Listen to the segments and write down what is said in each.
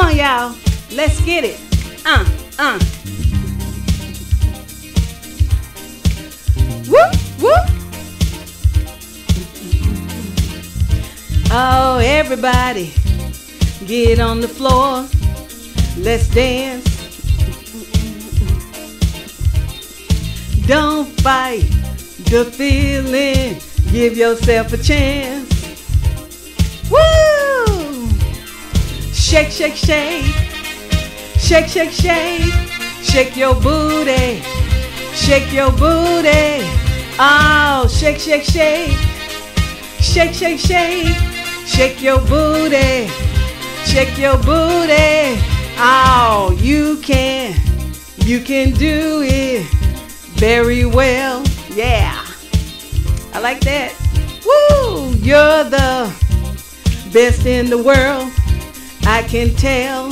on, y'all. Let's get it. Whoop, whoop. Oh, everybody, get on the floor. Let's dance. Don't fight the feeling. Give yourself a chance. Woo! Shake, shake, shake. Shake, shake, shake. Shake your booty. Shake your booty. Oh, shake, shake, shake. Shake, shake, shake. Shake your booty. Shake your booty. Oh, you can do it very well. Yeah, I like that. Woo! You're the best in the world, I can tell.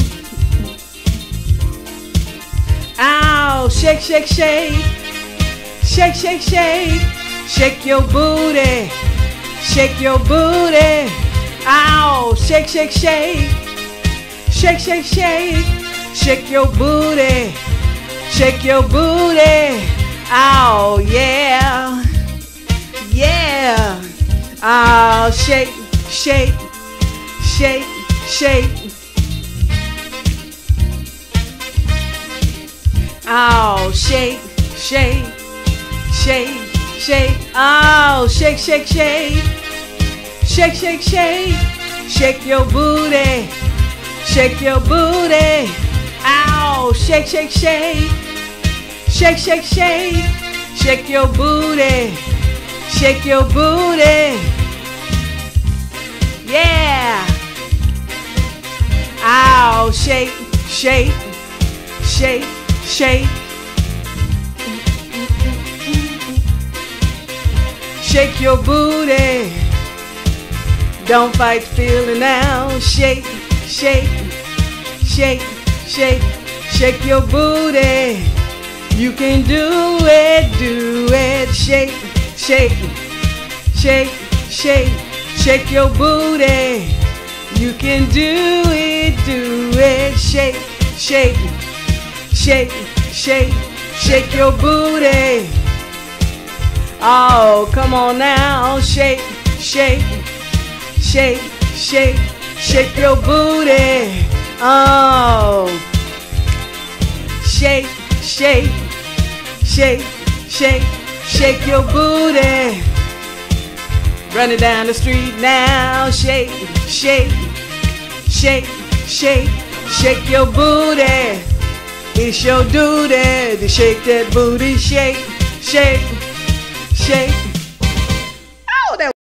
Ow, shake, shake, shake. Shake, shake, shake. Shake your booty. Shake your booty. Ow, shake, shake, shake. Shake, shake, shake. Shake your booty. Shake your booty. Ow, yeah. Yeah. Oh, shake, shake, shake, shake. Oh, shake, shake, shake, shake. Oh, shake, shake, shake. Shake, shake, shake. Shake your booty. Shake your booty. Ow, shake, shake, shake. Shake, shake, shake. Shake your booty. Shake your booty. Yeah. Ow, shake, shake, shake, shake. Shake your booty. Don't fight the feeling now. Shake, shake, shake, shake. Shake your booty. You can do it, do it. Shake, shake, shake, shake. Shake your booty. You can do it, do it. Shake, shake, shake, shake. Shake your booty. Oh, come on now. Shake, shake, shake, shake. Shake your booty. Oh, shake, shake, shake, shake. Shake your booty. Run it down the street now. Shake, shake, shake, shake. Shake your booty. It's your duty to shake that booty. Shake, shake, shake.